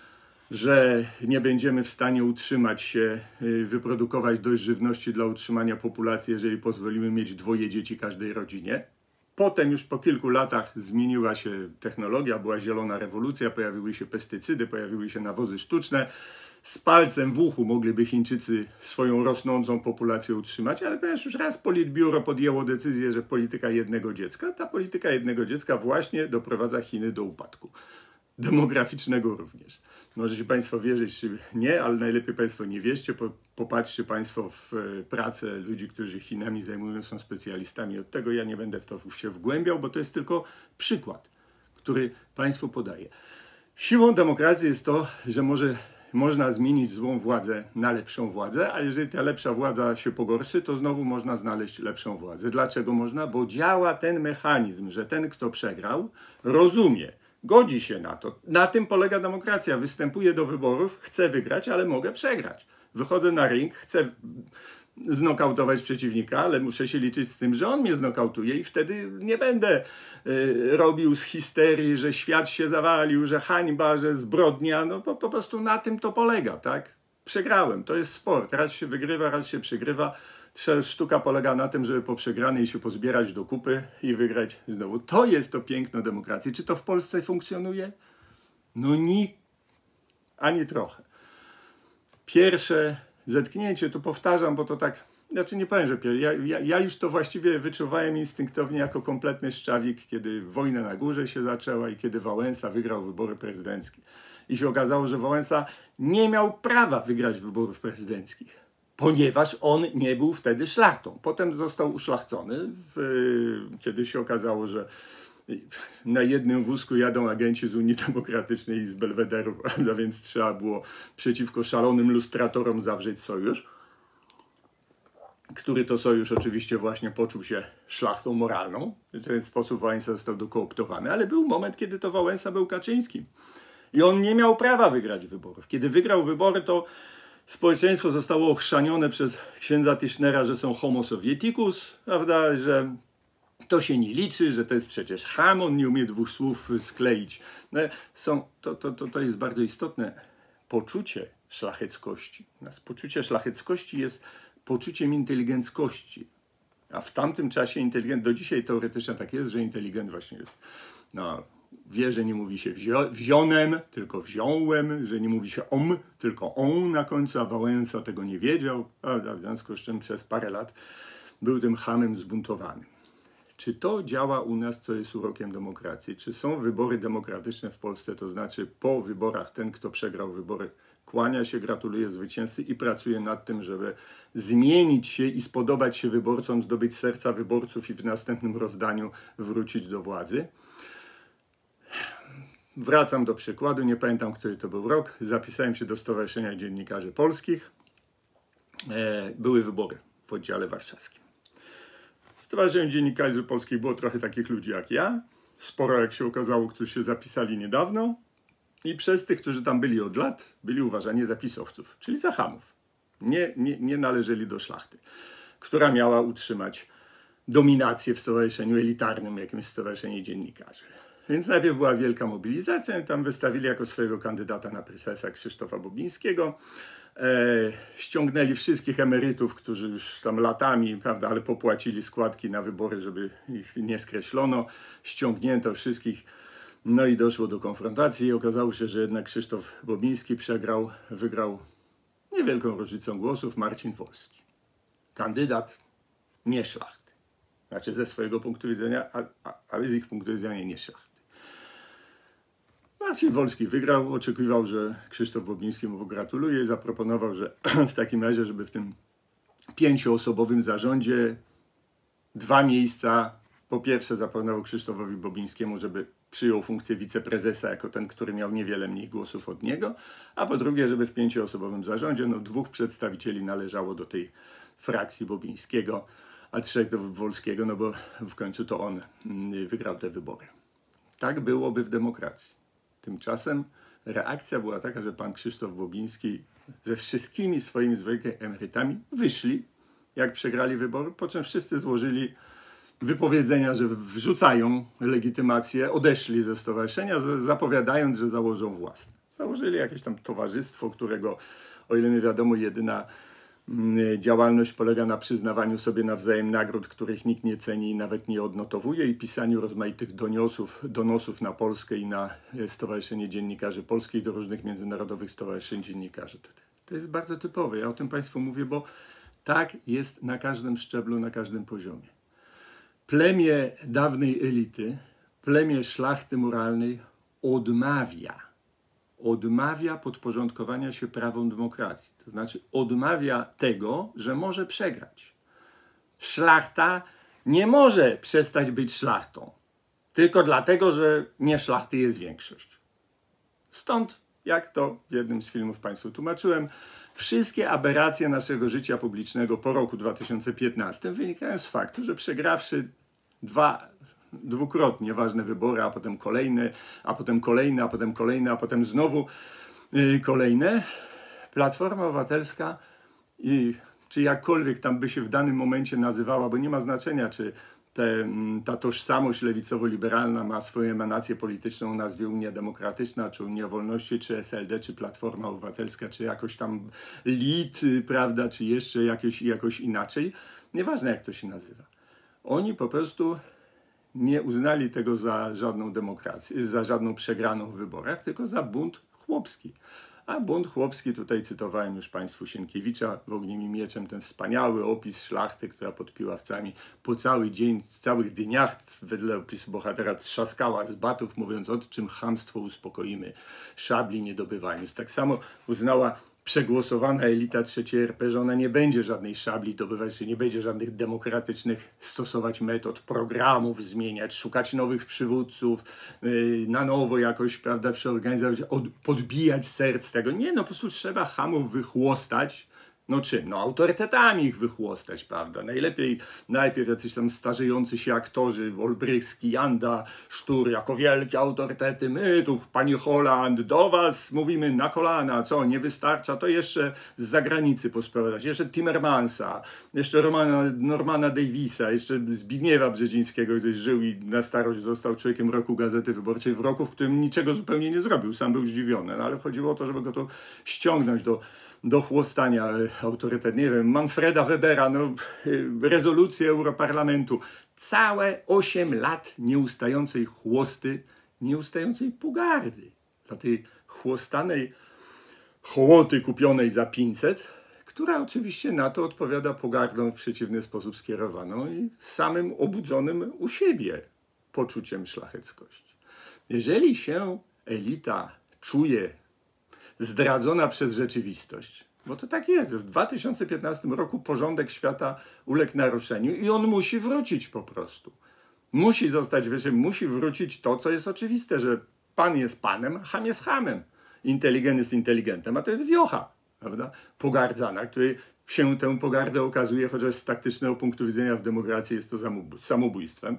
Speaker 1: że nie będziemy w stanie utrzymać się, wyprodukować dość żywności dla utrzymania populacji, jeżeli pozwolimy mieć dwoje dzieci każdej rodzinie. Potem już po kilku latach zmieniła się technologia, była zielona rewolucja, pojawiły się pestycydy, pojawiły się nawozy sztuczne. Z palcem w uchu mogliby Chińczycy swoją rosnącą populację utrzymać, ale ponieważ już raz Politbiuro podjęło decyzję, że polityka jednego dziecka, ta polityka jednego dziecka właśnie doprowadza Chiny do upadku. Demograficznego również. Możecie Państwo wierzyć czy nie, ale najlepiej Państwo nie wierzcie. Popatrzcie Państwo w pracę ludzi, którzy Chinami zajmują, są specjalistami od tego. Ja nie będę w to się wgłębiał, bo to jest tylko przykład, który Państwu podaję. Siłą demokracji jest to, że może, można zmienić złą władzę na lepszą władzę, a jeżeli ta lepsza władza się pogorszy, to znowu można znaleźć lepszą władzę. Dlaczego można? Bo działa ten mechanizm, że ten, kto przegrał, rozumie, godzi się na to. Na tym polega demokracja. Występuję do wyborów, chcę wygrać, ale mogę przegrać. Wychodzę na ring, chcę znokautować przeciwnika, ale muszę się liczyć z tym, że on mnie znokautuje i wtedy nie będę y, robił z histerii, że świat się zawalił, że hańba, że zbrodnia. No po, po prostu na tym to polega, tak? Przegrałem. To jest sport. Raz się wygrywa, raz się przegrywa. Sztuka polega na tym, żeby po przegranej się pozbierać do kupy i wygrać znowu. To jest to piękno demokracji. Czy to w Polsce funkcjonuje? No ni, ani trochę. Pierwsze zetknięcie, tu powtarzam, bo to tak, znaczy nie powiem, że ja, ja, ja już to właściwie wyczuwałem instynktownie jako kompletny szczawik, kiedy wojna na górze się zaczęła i kiedy Wałęsa wygrał wybory prezydenckie. I się okazało, że Wałęsa nie miał prawa wygrać wyborów prezydenckich, ponieważ on nie był wtedy szlachtą. Potem został uszlachcony, w, kiedy się okazało, że na jednym wózku jadą agenci z Unii Demokratycznej i z Belwederu, a więc trzeba było przeciwko szalonym lustratorom zawrzeć sojusz, który to sojusz oczywiście właśnie poczuł się szlachtą moralną. W ten sposób Wałęsa został dokooptowany, ale był moment, kiedy to Wałęsa był Kaczyńskim. I on nie miał prawa wygrać wyborów. Kiedy wygrał wybory, to społeczeństwo zostało ochrzanione przez księdza Tischnera, że są homo sovieticus, prawda, że to się nie liczy, że to jest przecież cham, on nie umie dwóch słów skleić. No, są, to, to, to, to jest bardzo istotne. Poczucie szlacheckości. Poczucie szlacheckości jest poczuciem inteligenckości. A w tamtym czasie inteligent, do dzisiaj teoretycznie tak jest, że inteligent właśnie jest, no, wie, że nie mówi się wzio, wzionem, tylko wziąłem, że nie mówi się om, tylko on na końcu, a Wałęsa tego nie wiedział, prawda? W związku z czym przez parę lat był tym chamem zbuntowanym. Czy to działa u nas, co jest urokiem demokracji? Czy są wybory demokratyczne w Polsce? To znaczy po wyborach ten, kto przegrał wybory, kłania się, gratuluje zwycięzcy i pracuje nad tym, żeby zmienić się i spodobać się wyborcom, zdobyć serca wyborców i w następnym rozdaniu wrócić do władzy. Wracam do przykładu, nie pamiętam, który to był rok. Zapisałem się do Stowarzyszenia Dziennikarzy Polskich. Były wybory w oddziale warszawskim. W Stowarzyszeniu Dziennikarzy Polskich było trochę takich ludzi jak ja. Sporo, jak się okazało, którzy się zapisali niedawno. I przez tych, którzy tam byli od lat, byli uważani za pisowców, czyli za chamów. Nie, nie, nie należeli do szlachty, która miała utrzymać dominację w stowarzyszeniu elitarnym, jakim jest Stowarzyszenie Dziennikarzy. Więc najpierw była wielka mobilizacja i tam wystawili jako swojego kandydata na prezesa Krzysztofa Bobińskiego. E, ściągnęli wszystkich emerytów, którzy już tam latami, prawda, ale popłacili składki na wybory, żeby ich nie skreślono. Ściągnięto wszystkich. No i doszło do konfrontacji i okazało się, że jednak Krzysztof Bobiński przegrał, wygrał niewielką różnicą głosów Marcin Wolski. Kandydat nie szlachty. Znaczy ze swojego punktu widzenia, a, a, ale z ich punktu widzenia nie szlachty. Marcin Wolski wygrał, oczekiwał, że Krzysztof Bobiński mu pogratuluje, zaproponował, że w takim razie, żeby w tym pięcioosobowym zarządzie dwa miejsca. Po pierwsze zaproponował Krzysztofowi Bobińskiemu, żeby przyjął funkcję wiceprezesa jako ten, który miał niewiele mniej głosów od niego, a po drugie, żeby w pięcioosobowym zarządzie no, dwóch przedstawicieli należało do tej frakcji Bobińskiego, a trzech do Wolskiego, no bo w końcu to on wygrał te wybory. Tak byłoby w demokracji. Tymczasem reakcja była taka, że pan Krzysztof Bobiński ze wszystkimi swoimi zwykłymi emerytami wyszli, jak przegrali wybory, po czym wszyscy złożyli wypowiedzenia, że wrzucają legitymację, odeszli ze stowarzyszenia, zapowiadając, że założą własne. Założyli jakieś tam towarzystwo, którego, o ile mi wiadomo, jedyna działalność polega na przyznawaniu sobie nawzajem nagród, których nikt nie ceni i nawet nie odnotowuje, i pisaniu rozmaitych doniosów, donosów na Polskę i na Stowarzyszenie Dziennikarzy Polskich do różnych międzynarodowych stowarzyszeń dziennikarzy. To jest bardzo typowe. Ja o tym Państwu mówię, bo tak jest na każdym szczeblu, na każdym poziomie. Plemię dawnej elity, plemię szlachty moralnej odmawia, odmawia podporządkowania się prawom demokracji. To znaczy odmawia tego, że może przegrać. Szlachta nie może przestać być szlachtą, tylko dlatego, że nie szlachty jest większość. Stąd, jak to w jednym z filmów Państwu tłumaczyłem, wszystkie aberracje naszego życia publicznego po roku dwa tysiące piętnastym wynikają z faktu, że przegrawszy dwa, dwukrotnie ważne wybory, a potem kolejne, a potem kolejne, a potem kolejne, a potem znowu yy, kolejne, Platforma Obywatelska, i, czy jakkolwiek tam by się w danym momencie nazywała, bo nie ma znaczenia, czy te, ta tożsamość lewicowo-liberalna ma swoją emanację polityczną o nazwie Unia Demokratyczna, czy Unia Wolności, czy S L D, czy Platforma Obywatelska, czy jakoś tam L I D, prawda, czy jeszcze jakieś, jakoś inaczej. Nieważne, jak to się nazywa. Oni po prostu nie uznali tego za żadną demokrację, za żadną przegraną w wyborach, tylko za bunt chłopski. A bunt chłopski, tutaj cytowałem już Państwu Sienkiewicza w Ogniem i Mieczem, ten wspaniały opis szlachty, która pod Piławcami po cały dzień, w całych dniach, wedle opisu bohatera, trzaskała z batów, mówiąc, od czym chamstwo uspokoimy, szabli nie dobywając. Tak samo uznała przegłosowana elita trzeciej R P, że ona nie będzie żadnej szabli dobywać, że nie będzie żadnych demokratycznych stosować metod, programów zmieniać, szukać nowych przywódców, yy, na nowo jakoś, prawda, przeorganizować, od, podbijać serc tego. Nie, no po prostu trzeba chamów wychłostać. No czym? No autorytetami ich wychłostać, prawda? Najlepiej najpierw jacyś tam starzejący się aktorzy, Olbrychski, Janda, Sztur, jako wielkie autorytety. My tu, pani Holland, do was mówimy na kolana. Co, nie wystarcza? To jeszcze z zagranicy posprowadzać. Jeszcze Timmermansa, jeszcze Romana, Normana Davisa, jeszcze Zbigniewa Brzezińskiego, który żył i na starość został człowiekiem roku Gazety Wyborczej, w roku, w którym niczego zupełnie nie zrobił. Sam był zdziwiony, no ale chodziło o to, żeby go to ściągnąć do do chłostania autorytet, nie wiem, Manfreda Webera, no, rezolucje Europarlamentu. Całe osiem lat nieustającej chłosty, nieustającej pogardy dla tej chłostanej hołoty kupionej za pięćset, która oczywiście na to odpowiada pogardą w przeciwny sposób skierowaną i samym obudzonym u siebie poczuciem szlacheckości. Jeżeli się elita czuje zdradzona przez rzeczywistość, bo to tak jest. W dwa tysiące piętnastym roku porządek świata uległ naruszeniu i on musi wrócić po prostu. Musi zostać, wiecie, musi wrócić to, co jest oczywiste, że pan jest panem, a ham jest hamem. Inteligent jest inteligentem, a to jest wiocha, prawda? Pogardzana, której się tę pogardę okazuje, chociaż z taktycznego punktu widzenia w demokracji jest to samobójstwem.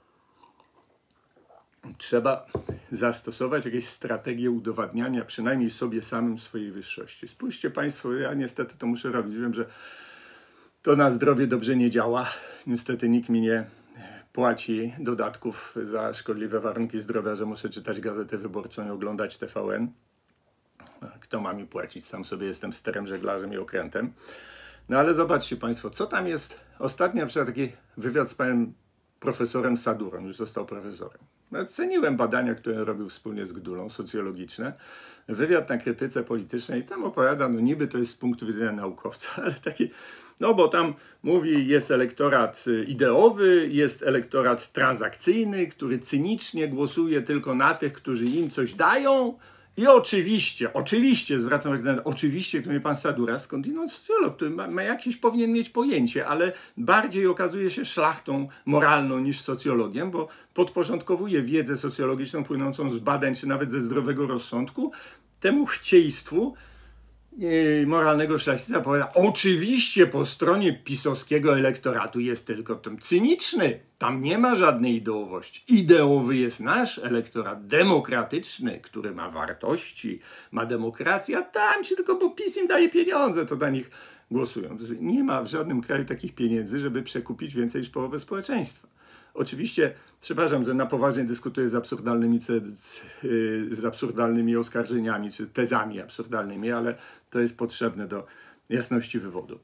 Speaker 1: Trzeba zastosować jakieś strategie udowadniania, przynajmniej sobie samym, swojej wyższości. Spójrzcie Państwo, ja niestety to muszę robić. Wiem, że to na zdrowie dobrze nie działa. Niestety nikt mi nie płaci dodatków za szkodliwe warunki zdrowia, że muszę czytać Gazetę Wyborczą i oglądać T V N. Kto ma mi płacić? Sam sobie jestem sterem, żeglarzem i okrętem. No ale zobaczcie Państwo, co tam jest. Ostatnio na przykład taki wywiad z panem profesorem Sadurą, już został profesorem. No, ceniłem badania, które robił wspólnie z Gdulą, socjologiczne. Wywiad na krytyce politycznej i tam opowiada, no niby to jest z punktu widzenia naukowca, ale taki, no bo tam mówi, jest elektorat ideowy, jest elektorat transakcyjny, który cynicznie głosuje tylko na tych, którzy im coś dają I oczywiście, oczywiście, zwracam uwagę na oczywiście, tu mnie pan Sadura, skądinąd socjolog, który ma, ma jakieś, powinien mieć pojęcie, ale bardziej okazuje się szlachtą moralną niż socjologiem, bo podporządkowuje wiedzę socjologiczną płynącą z badań, czy nawet ze zdrowego rozsądku, temu chcieństwu yy, moralnego szlachcica. Powiada, oczywiście po stronie pisowskiego elektoratu jest tylko ten cyniczny, tam nie ma żadnej ideowości. Ideowy jest nasz elektorat demokratyczny, który ma wartości, ma demokrację, a tam ci tylko, bo PiS im daje pieniądze, to dla nich głosują. Nie ma w żadnym kraju takich pieniędzy, żeby przekupić więcej niż połowę społeczeństwa. Oczywiście, przepraszam, że na poważnie dyskutuję z absurdalnymi, z absurdalnymi oskarżeniami, czy tezami absurdalnymi, ale to jest potrzebne do jasności wywodu.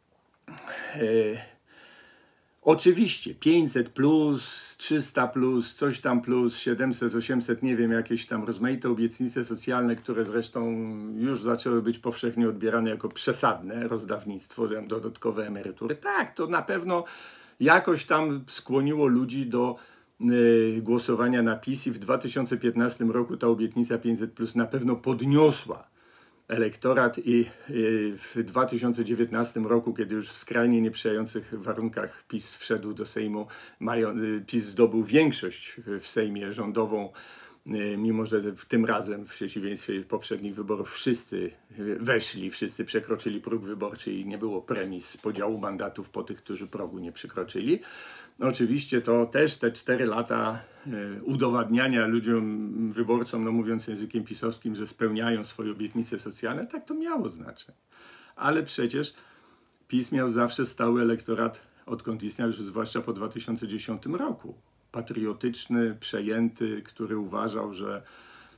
Speaker 1: Oczywiście pięćset plus, trzysta plus, coś tam plus, siedemset, osiemset, nie wiem, jakieś tam rozmaite obietnice socjalne, które zresztą już zaczęły być powszechnie odbierane jako przesadne rozdawnictwo, dodatkowe emerytury. Tak, to na pewno jakoś tam skłoniło ludzi do y, głosowania na PiS i w dwa tysiące piętnastym roku ta obietnica pięćset plus na pewno podniosła elektorat i w dwa tysiące dziewiętnastym roku, kiedy już w skrajnie nieprzyjających warunkach PiS wszedł do Sejmu, PiS zdobył większość w Sejmie rządową, mimo że tym razem w przeciwieństwie poprzednich wyborów wszyscy weszli, wszyscy przekroczyli próg wyborczy i nie było premis podziału mandatów po tych, którzy progu nie przekroczyli. Oczywiście to też te cztery lata udowadniania ludziom, wyborcom, no mówiąc językiem pisowskim, że spełniają swoje obietnice socjalne, tak to miało znaczenie. Ale przecież PiS miał zawsze stały elektorat, odkąd istniał, już zwłaszcza po dwa tysiące dziesiątym roku. Patriotyczny, przejęty, który uważał, że e,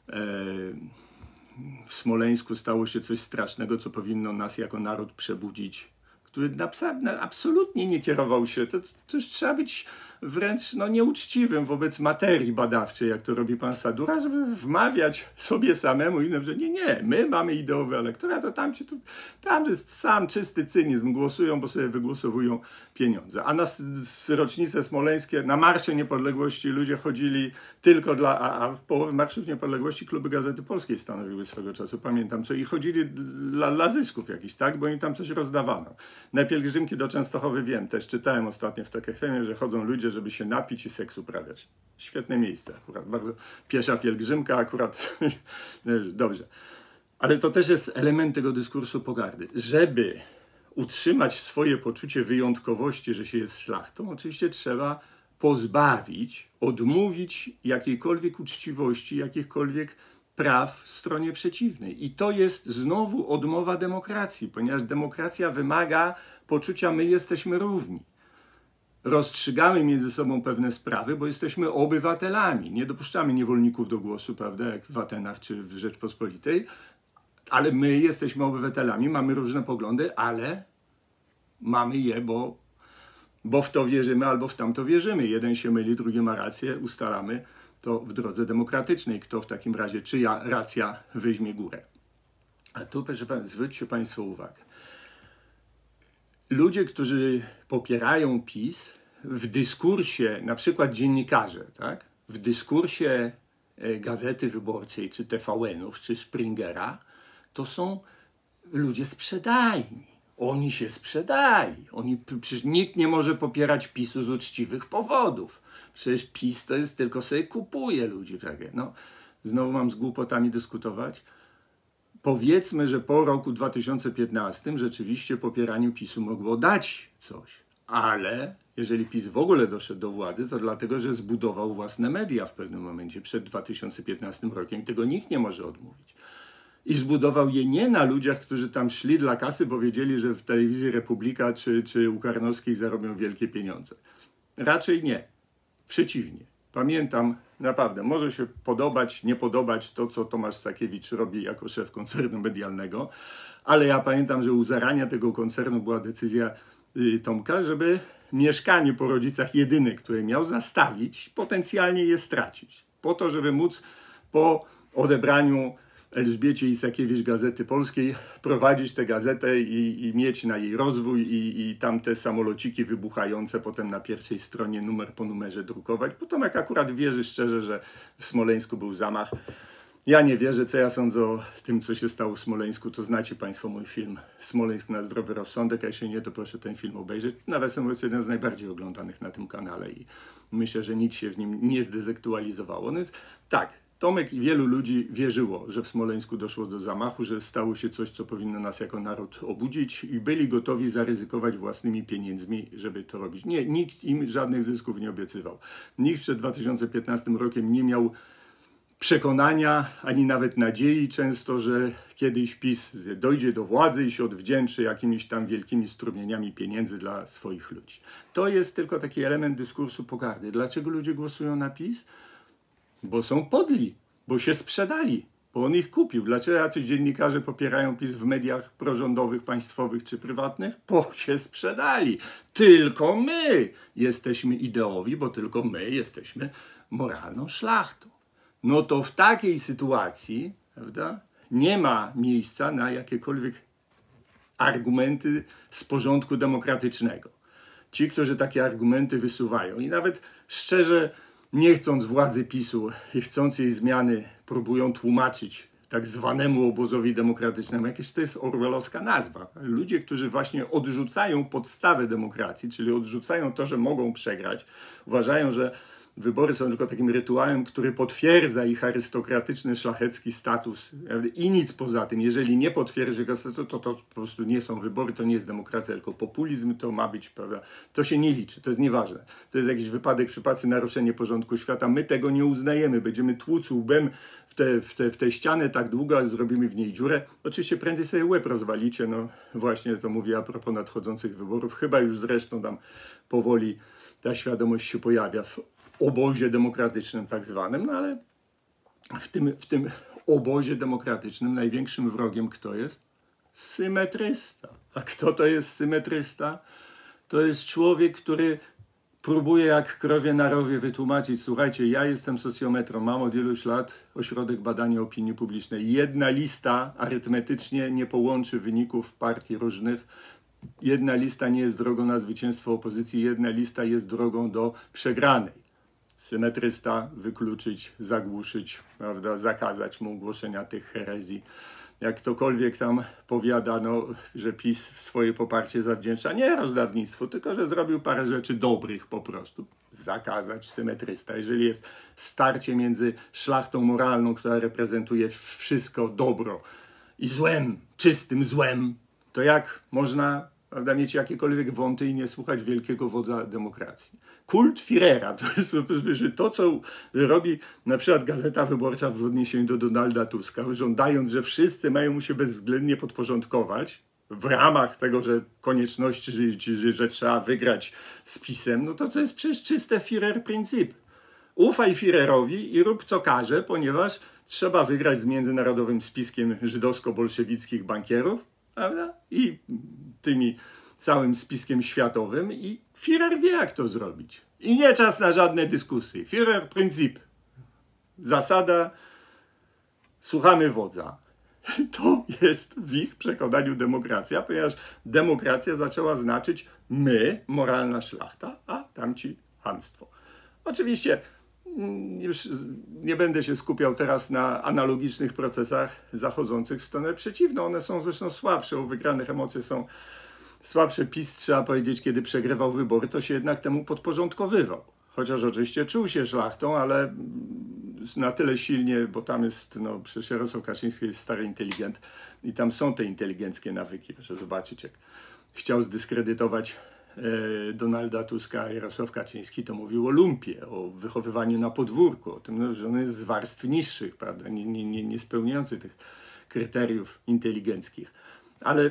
Speaker 1: w Smoleńsku stało się coś strasznego, co powinno nas jako naród przebudzić, który absolutnie nie kierował się, to, to już trzeba być wręcz no, nieuczciwym wobec materii badawczej, jak to robi pan Sadura, żeby wmawiać sobie samemu innym, że nie, nie, my mamy ideowy elektorat, a tam, ci to, tam jest sam czysty cynizm, głosują, bo sobie wygłosowują pieniądze. A na rocznice smoleńskie, na Marsze Niepodległości ludzie chodzili tylko dla, a, a w połowie Marszów Niepodległości kluby Gazety Polskiej stanowiły swego czasu, pamiętam co, i chodzili dla, dla zysków jakichś, tak, bo im tam coś rozdawano. Na pielgrzymki do Częstochowy wiem, też czytałem ostatnio w Tok F M, że chodzą ludzie, żeby się napić i seks uprawiać. Świetne miejsce akurat, bardzo piesza pielgrzymka akurat, dobrze. Ale to też jest element tego dyskursu pogardy. Żeby utrzymać swoje poczucie wyjątkowości, że się jest szlachtą, oczywiście trzeba pozbawić, odmówić jakiejkolwiek uczciwości, jakichkolwiek praw stronie przeciwnej. I to jest znowu odmowa demokracji, ponieważ demokracja wymaga poczucia, my jesteśmy równi. Rozstrzygamy między sobą pewne sprawy, bo jesteśmy obywatelami. Nie dopuszczamy niewolników do głosu, prawda, jak w Atenach czy w Rzeczpospolitej, ale my jesteśmy obywatelami, mamy różne poglądy, ale mamy je, bo, bo w to wierzymy albo w tamto wierzymy. Jeden się myli, drugi ma rację, ustalamy to w drodze demokratycznej. Kto w takim razie, czyja racja weźmie górę. A tu, proszę Państwa, zwróćcie Państwo uwagę. Ludzie, którzy popierają PiS w dyskursie, na przykład dziennikarze, tak? W dyskursie Gazety Wyborczej, czy T V N-ów, czy Springera, to są ludzie sprzedajni. Oni się sprzedali. Oni, przecież nikt nie może popierać PiSu z uczciwych powodów. Przecież PiS to jest tylko sobie kupuje ludzi. No, znowu mam z głupotami dyskutować. Powiedzmy, że po roku dwa tysiące piętnastym rzeczywiście popieraniu PiSu mogło dać coś. Ale jeżeli PiS w ogóle doszedł do władzy, to dlatego, że zbudował własne media w pewnym momencie przed dwa tysiące piętnastym rokiem. I tego nikt nie może odmówić. I zbudował je nie na ludziach, którzy tam szli dla kasy, bo wiedzieli, że w telewizji Republika czy, czy u Karnowskiej zarobią wielkie pieniądze. Raczej nie. Przeciwnie. Pamiętam, naprawdę, może się podobać, nie podobać to, co Tomasz Sakiewicz robi jako szef koncernu medialnego, ale ja pamiętam, że u zarania tego koncernu była decyzja y, Tomka, żeby mieszkanie po rodzicach jedyne, które miał, zastawić, potencjalnie je stracić. Po to, żeby móc po odebraniu Elżbiecie Isakiewicz Gazety Polskiej prowadzić tę gazetę i, i mieć na jej rozwój i, i tam te samolociki wybuchające potem na pierwszej stronie numer po numerze drukować. Potem jak akurat wierzy szczerze, że w Smoleńsku był zamach, Ja nie wierzę, co ja sądzę o tym, co się stało w Smoleńsku. To znacie Państwo mój film Smoleńsk na zdrowy rozsądek, a jeśli nie, to proszę ten film obejrzeć. Nawiasem mówiąc, jeden z najbardziej oglądanych na tym kanale i myślę, że nic się w nim nie zdezaktualizowało. No więc tak, Tomek i wielu ludzi wierzyło, że w Smoleńsku doszło do zamachu, że stało się coś, co powinno nas jako naród obudzić i byli gotowi zaryzykować własnymi pieniędzmi, żeby to robić. Nie, nikt im żadnych zysków nie obiecywał. Nikt przed dwa tysiące piętnastym rokiem nie miał przekonania, ani nawet nadziei często, że kiedyś PiS dojdzie do władzy i się odwdzięczy jakimiś tam wielkimi strumieniami pieniędzy dla swoich ludzi. To jest tylko taki element dyskursu pogardy. Dlaczego ludzie głosują na PiS? Bo są podli, bo się sprzedali, bo on ich kupił. Dlaczego jacyś dziennikarze popierają PiS w mediach prorządowych, państwowych czy prywatnych? Bo się sprzedali. Tylko my jesteśmy ideowi, bo tylko my jesteśmy moralną szlachtą. No to w takiej sytuacji, prawda, nie ma miejsca na jakiekolwiek argumenty z porządku demokratycznego. Ci, którzy takie argumenty wysuwają i nawet szczerze nie chcąc władzy PiSu i chcąc jej zmiany, próbują tłumaczyć tak zwanemu obozowi demokratycznemu. Jakieś to jest orwellowska nazwa. Ludzie, którzy właśnie odrzucają podstawę demokracji, czyli odrzucają to, że mogą przegrać, uważają, że wybory są tylko takim rytuałem, który potwierdza ich arystokratyczny, szlachecki status i nic poza tym. Jeżeli nie potwierdzi go, to, to, to po prostu nie są wybory, to nie jest demokracja, tylko populizm, to ma być, prawda? To się nie liczy, to jest nieważne. To jest jakiś wypadek przy pracy, naruszenie porządku świata. My tego nie uznajemy, będziemy tłuc łbem w tę w te, w te ścianę tak długo, aż zrobimy w niej dziurę. Oczywiście prędzej sobie łeb rozwalicie, no właśnie to mówię a propos nadchodzących wyborów. Chyba już zresztą tam powoli ta świadomość się pojawia w obozie demokratycznym tak zwanym, no ale w tym, w tym obozie demokratycznym największym wrogiem kto jest? Symetrysta. A kto to jest symetrysta? To jest człowiek, który próbuje jak krowie na rowie wytłumaczyć, słuchajcie, ja jestem socjometrą, mam od iluś lat ośrodek badania opinii publicznej. Jedna lista arytmetycznie nie połączy wyników partii różnych. Jedna lista nie jest drogą na zwycięstwo opozycji, jedna lista jest drogą do przegranej. Symetrysta wykluczyć, zagłuszyć, prawda, zakazać mu głoszenia tych herezji. Jak ktokolwiek tam powiada, no, że PiS swoje poparcie zawdzięcza nie rozdawnictwu, tylko że zrobił parę rzeczy dobrych po prostu. Zakazać symetrysta. Jeżeli jest starcie między szlachtą moralną, która reprezentuje wszystko dobro i złem, czystym złem, to jak można, prawda, mieć jakiekolwiek wąty i nie słuchać wielkiego wodza demokracji? Kult Führera, to jest to, co robi na przykład Gazeta Wyborcza w odniesieniu do Donalda Tuska, żądając, że wszyscy mają mu się bezwzględnie podporządkować w ramach tego, że konieczności, że, że, że trzeba wygrać z PiS-em, no to to jest przecież czyste Führer-Prinzip. Ufaj Führerowi i rób co każe, ponieważ trzeba wygrać z międzynarodowym spiskiem żydowsko-bolszewickich bankierów, prawda? I tymi całym spiskiem światowym i Führer wie, jak to zrobić. I nie czas na żadne dyskusje. Führer-Prinzip. Zasada, słuchamy wodza. To jest w ich przekonaniu demokracja, ponieważ demokracja zaczęła znaczyć my, moralna szlachta, a tamci chamstwo. Oczywiście już nie będę się skupiał teraz na analogicznych procesach zachodzących w stronę przeciwną. One są zresztą słabsze, u wygranych emocje są słabsze. PiS, trzeba powiedzieć, kiedy przegrywał wybory, to się jednak temu podporządkowywał. Chociaż oczywiście czuł się szlachtą, ale na tyle silnie, bo tam jest, no przecież Jarosław Kaczyński jest stary inteligent i tam są te inteligenckie nawyki. Proszę zobaczyć, jak chciał zdyskredytować e, Donalda Tuska, Jarosław Kaczyński, to mówił o lumpie, o wychowywaniu na podwórku, o tym, no, że on jest z warstw niższych, prawda, nie, nie, nie, nie spełniający tych kryteriów inteligenckich. Ale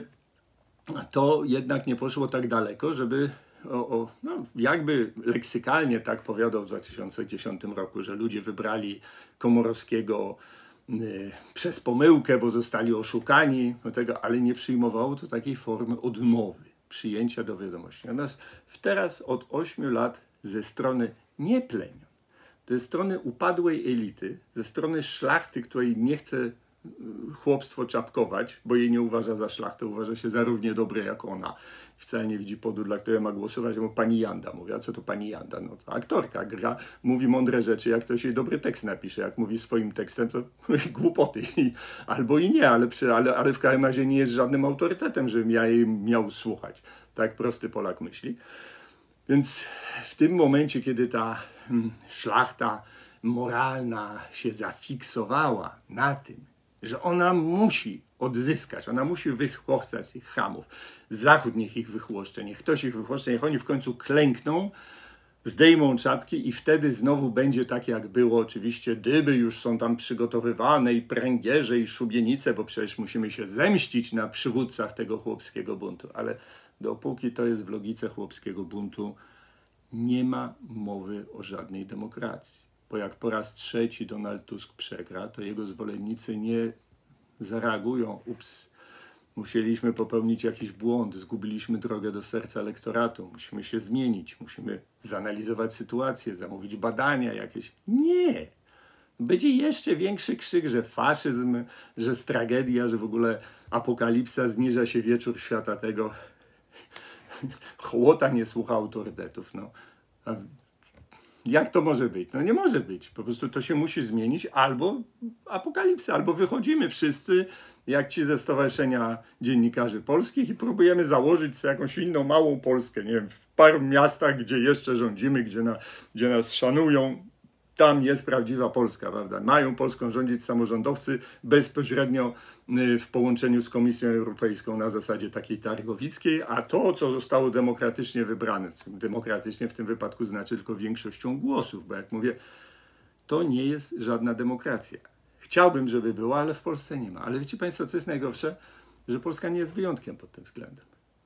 Speaker 1: to jednak nie poszło tak daleko, żeby o, o, no, jakby leksykalnie tak powiadał w dwa tysiące dziesiątym roku, że ludzie wybrali Komorowskiego y, przez pomyłkę, bo zostali oszukani, do tego, ale nie przyjmowało to takiej formy odmowy, przyjęcia do wiadomości. Natomiast teraz od ośmiu lat ze strony nie plemion, ze strony upadłej elity, ze strony szlachty, której nie chce chłopstwo czapkować, bo jej nie uważa za szlachtę, uważa się za równie dobre jak ona. Wcale nie widzi powodu, dla którego ma głosować, bo pani Janda mówi, a co to pani Janda? No to aktorka gra, mówi mądre rzeczy, jak ktoś jej dobry tekst napisze, jak mówi swoim tekstem, to głupoty. Albo i nie, ale, przy, ale, ale w każdym razie nie jest żadnym autorytetem, żebym ja jej miał słuchać. Tak prosty Polak myśli. Więc w tym momencie, kiedy ta hmm, szlachta moralna się zafiksowała na tym, że ona musi odzyskać, ona musi wychłostać tych chamów. Zachód niech ich wychłoszcze, niech ktoś ich wychłoszcze, niech oni w końcu klękną, zdejmą czapki i wtedy znowu będzie tak, jak było. Oczywiście dyby już są tam przygotowywane i pręgierze i szubienice, bo przecież musimy się zemścić na przywódcach tego chłopskiego buntu. Ale dopóki to jest w logice chłopskiego buntu, nie ma mowy o żadnej demokracji. Bo jak po raz trzeci Donald Tusk przegra, to jego zwolennicy nie zareagują. Ups, musieliśmy popełnić jakiś błąd, zgubiliśmy drogę do serca elektoratu, musimy się zmienić, musimy zanalizować sytuację, zamówić badania jakieś. Nie! Będzie jeszcze większy krzyk, że faszyzm, że jest tragedia, że w ogóle apokalipsa, zniża się wieczór świata tego. Chłota nie słucha autorytetów. No. A jak to może być? No nie może być. Po prostu to się musi zmienić. Albo apokalipsa, albo wychodzimy wszyscy, jak ci ze Stowarzyszenia Dziennikarzy Polskich i próbujemy założyć sobie jakąś inną małą Polskę. Nie wiem, w paru miastach, gdzie jeszcze rządzimy, gdzie, na, gdzie nas szanują. Tam jest prawdziwa Polska, prawda? Mają Polską rządzić samorządowcy bezpośrednio w połączeniu z Komisją Europejską na zasadzie takiej targowickiej, a to, co zostało demokratycznie wybrane, demokratycznie w tym wypadku znaczy tylko większością głosów, bo jak mówię, to nie jest żadna demokracja. Chciałbym, żeby była, ale w Polsce nie ma. Ale wiecie Państwo, co jest najgorsze? Że Polska nie jest wyjątkiem pod tym względem.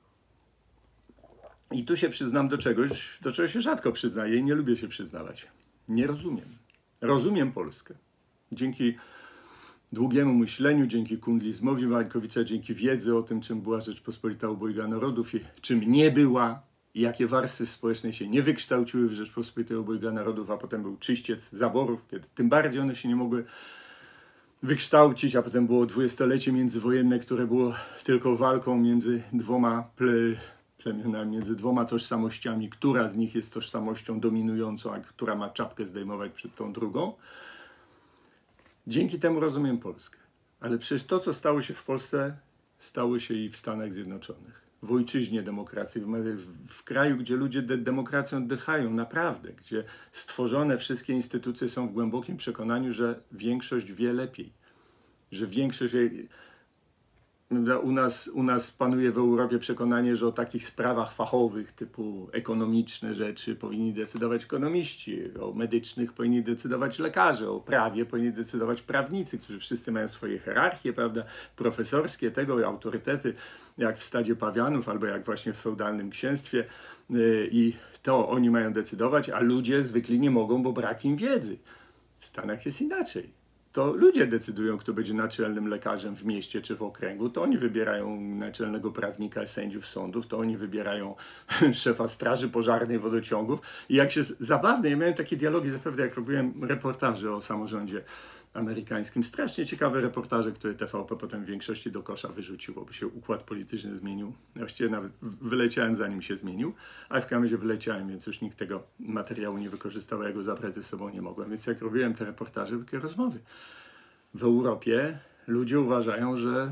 Speaker 1: I tu się przyznam do czegoś, do czego się rzadko przyznaję i nie lubię się przyznawać. Nie rozumiem. Rozumiem Polskę. Dzięki długiemu myśleniu, dzięki kundlizmowi Markowicza, dzięki wiedzy o tym, czym była Rzeczpospolita Obojga Narodów i czym nie była, i jakie warstwy społeczne się nie wykształciły w Rzeczpospolitej Obojga Narodów, a potem był czyściec zaborów, kiedy tym bardziej one się nie mogły wykształcić, a potem było dwudziestolecie międzywojenne, które było tylko walką między dwoma ple plemionami, między dwoma tożsamościami, która z nich jest tożsamością dominującą, a która ma czapkę zdejmować przed tą drugą. Dzięki temu rozumiem Polskę. Ale przecież to, co stało się w Polsce, stało się i w Stanach Zjednoczonych. W ojczyźnie demokracji, w, w, w kraju, gdzie ludzie de demokracją oddychają, naprawdę, gdzie stworzone wszystkie instytucje są w głębokim przekonaniu, że większość wie lepiej. Że większość wie... U nas, u nas panuje w Europie przekonanie, że o takich sprawach fachowych typu ekonomiczne rzeczy powinni decydować ekonomiści, o medycznych powinni decydować lekarze, o prawie powinni decydować prawnicy, którzy wszyscy mają swoje hierarchie, prawda, profesorskie, tego autorytety, jak w stadzie pawianów albo jak właśnie w feudalnym księstwie i to oni mają decydować, a ludzie zwykli nie mogą, bo brak im wiedzy. W Stanach jest inaczej. To ludzie decydują, kto będzie naczelnym lekarzem w mieście czy w okręgu, to oni wybierają naczelnego prawnika, sędziów sądów, to oni wybierają szefa straży pożarnej, wodociągów. I jak się zabawne, ja miałem takie dialogi, zapewne jak robiłem reportaże o samorządzie amerykańskim, strasznie ciekawe reportaże, które T V P potem w większości do kosza wyrzuciło, bo się układ polityczny zmienił. Właściwie nawet wyleciałem, zanim się zmienił, ale w każdym razie wyleciałem, więc już nikt tego materiału nie wykorzystał, ja go zabrać ze sobą nie mogłem. Więc jak robiłem te reportaże, takie rozmowy. W Europie ludzie uważają, że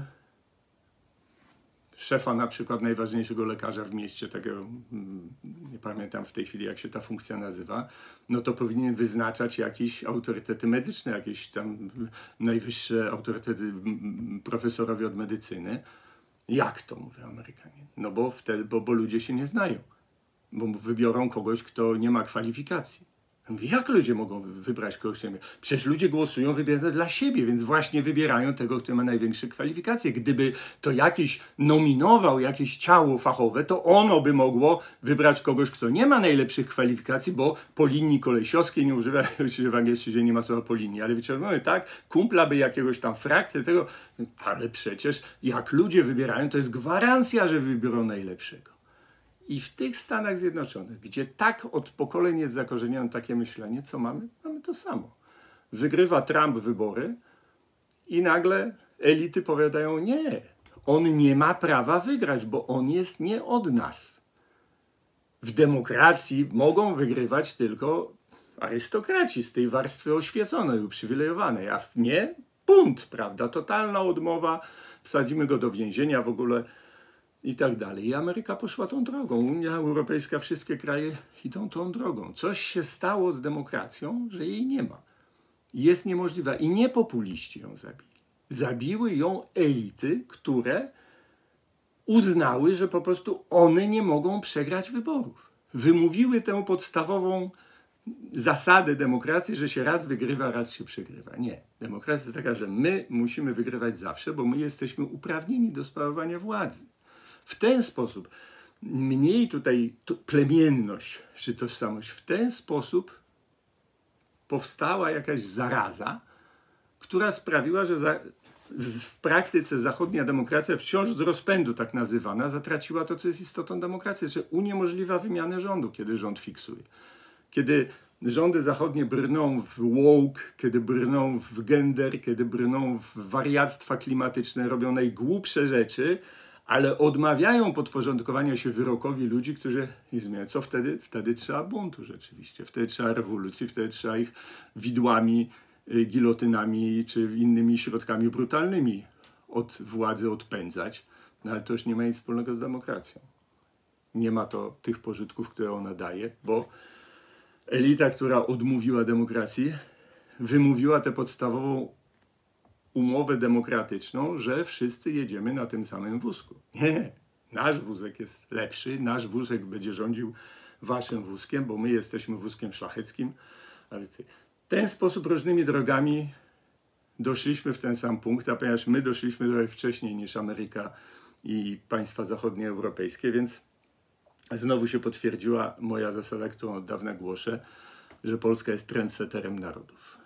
Speaker 1: szefa na przykład najważniejszego lekarza w mieście, tego nie pamiętam w tej chwili jak się ta funkcja nazywa, no to powinien wyznaczać jakieś autorytety medyczne, jakieś tam najwyższe autorytety profesorowie od medycyny. Jak to, mówią Amerykanie? No bo wtedy, bo, bo ludzie się nie znają, bo wybiorą kogoś, kto nie ma kwalifikacji. Ja mówię, jak ludzie mogą wybrać kogoś siebie? Przecież ludzie głosują, wybierają dla siebie, więc właśnie wybierają tego, kto ma największe kwalifikacje. Gdyby to jakiś nominował jakieś ciało fachowe, to ono by mogło wybrać kogoś, kto nie ma najlepszych kwalifikacji, bo po linii kolesiowskiej, nie używa się w angielskim, nie ma słowa po linii, ale wyciągnąłem tak, kumpla by jakiegoś tam frakcji tego, ale przecież jak ludzie wybierają, to jest gwarancja, że wybiorą najlepszego. I w tych Stanach Zjednoczonych, gdzie tak od pokoleń jest zakorzenione takie myślenie, co mamy? Mamy to samo. Wygrywa Trump wybory I nagle elity powiadają, nie, on nie ma prawa wygrać, bo on jest nie od nas. W demokracji mogą wygrywać tylko arystokraci z tej warstwy oświeconej, uprzywilejowanej, a nie, bunt, prawda, totalna odmowa, wsadzimy go do więzienia w ogóle i tak dalej. I Ameryka poszła tą drogą, Unia Europejska, wszystkie kraje idą tą drogą. Coś się stało z demokracją, że jej nie ma. Jest niemożliwa i nie populiści ją zabili. Zabiły ją elity, które uznały, że po prostu one nie mogą przegrać wyborów. Wymówiły tę podstawową zasadę demokracji, że się raz wygrywa, raz się przegrywa. Nie. Demokracja jest taka, że my musimy wygrywać zawsze, bo my jesteśmy uprawnieni do sprawowania władzy. W ten sposób, mniej tutaj plemienność czy tożsamość, w ten sposób powstała jakaś zaraza, która sprawiła, że za, w praktyce zachodnia demokracja, wciąż z rozpędu tak nazywana, zatraciła to, co jest istotą demokracji, że uniemożliwia wymianę rządu, kiedy rząd fiksuje. Kiedy rządy zachodnie brną w woke, kiedy brną w gender, kiedy brną w wariactwa klimatyczne, robią najgłupsze rzeczy, ale odmawiają podporządkowania się wyrokowi ludzi, którzy ich zmieniają. Co wtedy? Wtedy trzeba buntu rzeczywiście. Wtedy trzeba rewolucji, wtedy trzeba ich widłami, gilotynami czy innymi środkami brutalnymi od władzy odpędzać. No ale to już nie ma nic wspólnego z demokracją. Nie ma to tych pożytków, które ona daje, bo elita, która odmówiła demokracji, wymówiła tę podstawową umowę demokratyczną, że wszyscy jedziemy na tym samym wózku. Nie, nasz wózek jest lepszy, nasz wózek będzie rządził waszym wózkiem, bo my jesteśmy wózkiem szlacheckim. W ten sposób różnymi drogami doszliśmy w ten sam punkt, a ponieważ my doszliśmy trochę wcześniej niż Ameryka i państwa zachodnioeuropejskie, więc znowu się potwierdziła moja zasada, którą od dawna głoszę, że Polska jest trendsetterem narodów.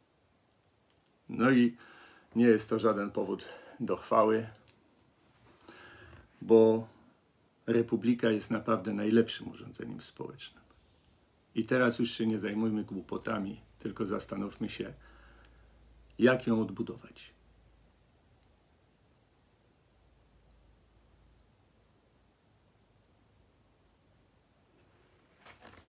Speaker 1: No i nie jest to żaden powód do chwały, bo republika jest naprawdę najlepszym urządzeniem społecznym. I teraz już się nie zajmujmy głupotami, tylko zastanówmy się, jak ją odbudować.